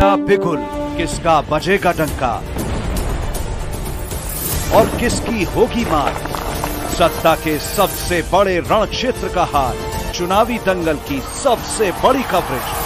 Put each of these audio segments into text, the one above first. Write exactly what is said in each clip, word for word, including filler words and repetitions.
बिगुल, किसका बजेगा डंका और किसकी होगी मार। सत्ता के सबसे बड़े रण क्षेत्र का हाल, चुनावी दंगल की सबसे बड़ी कवरेज।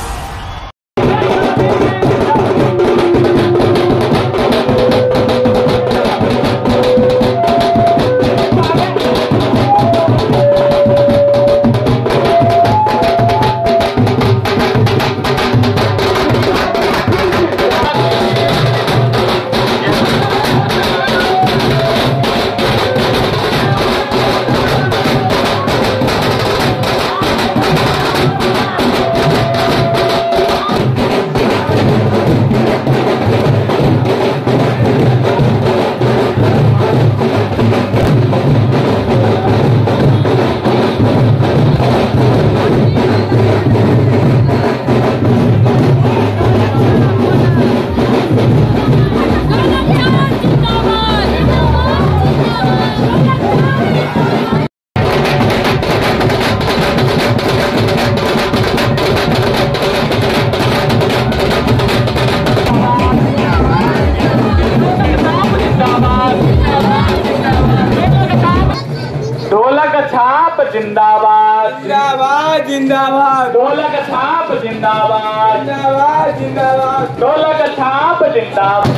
ढोलक छाप जिंदाबाद जिंदाबाद जिंदाबाद ढोलक छाप जिंदाबाद जिंदाबाद जिंदाबाद ढोलक छाप जिंदाबाद।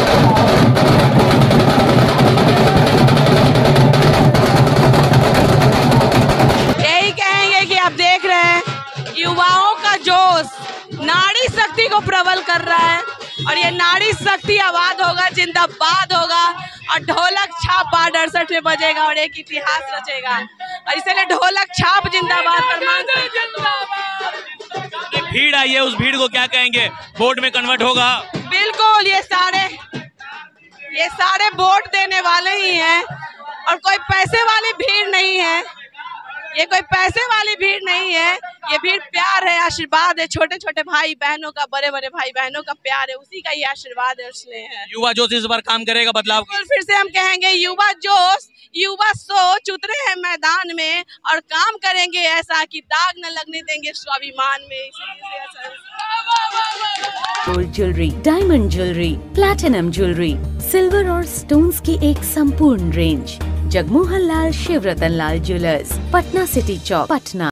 यही कहेंगे कि आप देख रहे हैं युवाओं का जोश नारी शक्ति को प्रबल कर रहा है और ये नारी शक्ति आबाद होगा, जिंदाबाद होगा और ढोलक छाप बार अड़सठ में बजेगा और एक इतिहास रचेगा। और इसलिए ढोलक छाप जिंदाबाद भीड़ आई है, उस भीड़ को क्या कहेंगे? वोट में कन्वर्ट होगा? बिल्कुल, ये सारे ये सारे वोट देने वाले ही हैं और कोई पैसे वाली भीड़ नहीं है। ये कोई पैसे वाली भीड़ नहीं है, ये भीड़ प्यार है, आशीर्वाद है। छोटे छोटे भाई बहनों का, बड़े बड़े भाई बहनों का प्यार है, उसी का ये आशीर्वाद है, इसलिए है। युवा जोश इस बार काम करेगा बदलाव की? फिर से हम कहेंगे युवा जोश, युवा सोच उतरे हैं मैदान में और काम करेंगे ऐसा कि दाग न लगने देंगे स्वाभिमान में। Gold jewellery, diamond jewellery, platinum jewellery, silver और स्टोन्स की एक संपूर्ण range. Jagmohan Lal Shivratan Lal jewellers, Patna city Chowk, Patna.